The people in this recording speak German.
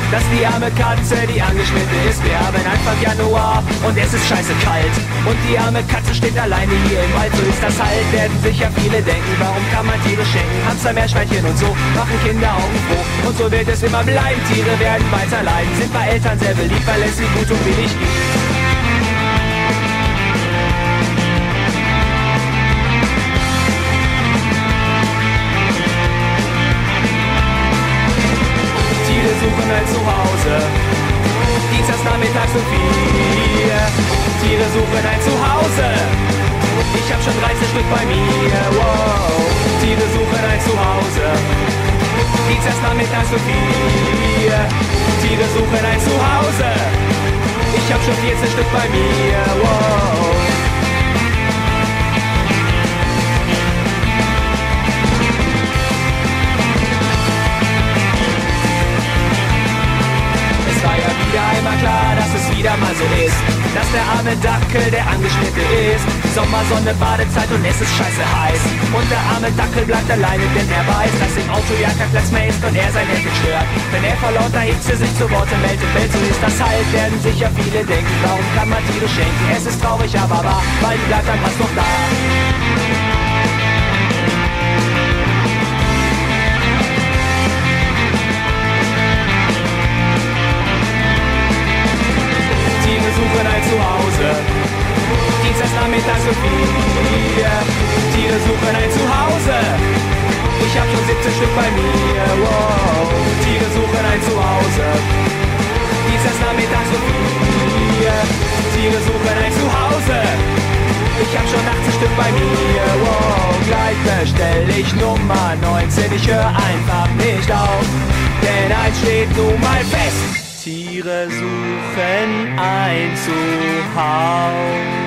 dass die arme Katze, die angeschnitten ist. Wir haben Anfang Januar und es ist scheiße kalt. Und die arme Katze steht alleine hier im Wald. So ist das halt, werden sicher viele denken. Warum kann man Tiere schenken? Hamster, Meerschweinchen und so machen Kinder Augen froh. Und so wird es immer bleiben. Tiere werden weiter leiden. Sind bei Eltern sehr beliebt, weil es sie gut und billig gibt. Suchen ein Zuhause, dienstags nachmittags um 4. Tiere suchen ein Zuhause, ich hab schon 13 Stück bei mir. Wow. Tiere suchen ein Zuhause, dienstags nachmittags um 4. Tiere suchen ein Zuhause, ich hab schon 14 Stück bei mir. Wow. Einmal klar, dass es wieder mal so ist, dass der arme Dackel, der angeschnitten ist. Sommersonne, Badezeit und es ist scheiße heiß. Und der arme Dackel bleibt alleine, denn er weiß, dass im Auto ja kein Platz mehr ist und er sein Enkel stört. Wenn er vor lauter Hitze sich zu Worte meldet, so ist das halt, werden sicher viele denken. Warum kann man Tiere schenken? Es ist traurig, aber wahr, weil die bleibt dann fast noch da. Suchen ein Zuhause, dienstags nachmittags um 4. Tiere suchen ein Zuhause, ich hab schon 17 Stück bei mir. Wow. Tiere suchen ein Zuhause, dienstags nachmittags um 4. Tiere suchen ein Zuhause, ich hab schon 18 Stück bei mir. Wow. Gleich bestell ich Nummer 19, ich hör einfach nicht auf, denn eins steht nun mal fest: Tiere suchen ein Zuhause.